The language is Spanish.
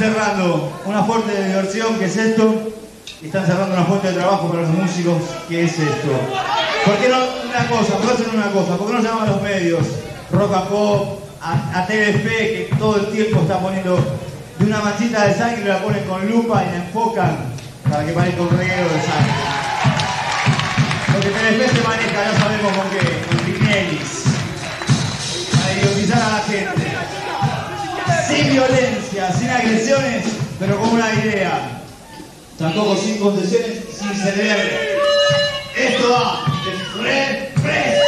cerrando una fuente de diversión, que es esto, y están cerrando una fuente de trabajo para los músicos, que es esto. ¿Por qué no una cosa? ¿Por qué hacen una cosa? ¿Por qué no llaman a los medios? Rock and Pop, a TVP, que todo el tiempo está poniendo de una manchita de sangre, la ponen con lupa y la enfocan para que parezca un reguero de sangre. Porque TVP se maneja, ya sabemos con qué, con Tinellis, para idiotizar a la gente. Sin violencia, sin agresiones, pero con una idea. Tampoco sin concesiones, sin ceder. Esto va de represa.